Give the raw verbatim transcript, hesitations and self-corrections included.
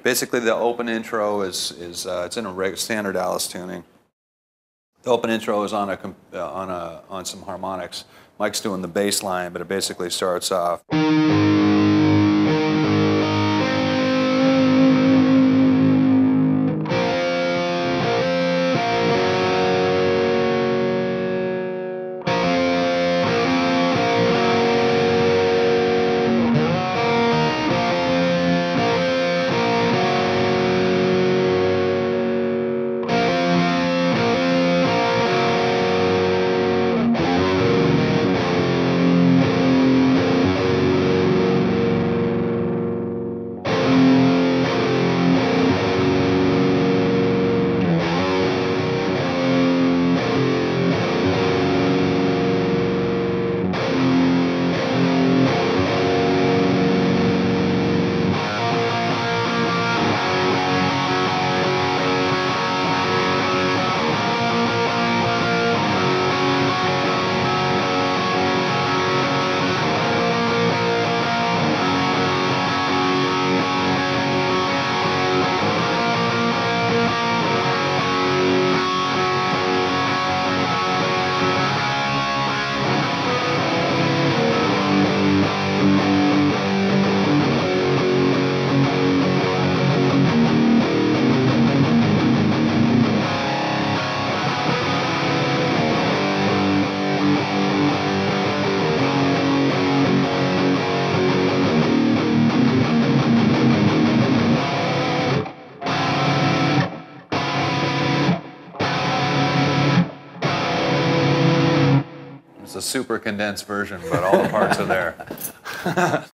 Basically, the open intro is is uh, it's in a reg standard Alice tuning. The open intro is on a uh, on a on some harmonics. Mike's doing the bass line, but it basically starts off. It's a super condensed version, but all the parts are there.